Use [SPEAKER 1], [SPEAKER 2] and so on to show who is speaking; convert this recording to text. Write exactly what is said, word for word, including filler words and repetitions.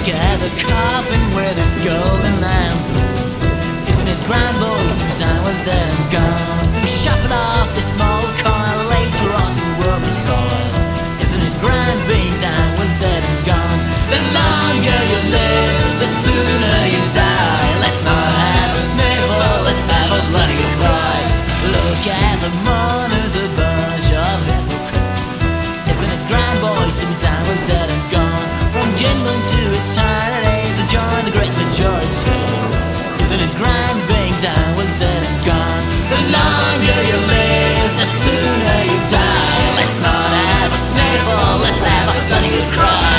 [SPEAKER 1] at the coffin where the golden answers. Isn't it grand, boys, since I was dead and gone? To shuffle off the smoke coil later on in world the soil. Isn't it grand, being down when dead and gone? The longer you live, the sooner you die. Let's not have a sniffle, let's have a bloody cry. Look at the mourners, a bunch of hypocrites. Isn't it grand, boys, since I was dead and gone? From Jinbun to eternity, to join the great majority. Isn't it grand, being down when dead and gone? The longer you live, the sooner you die. Let's not have a sniffle, let's have a bloody good cry.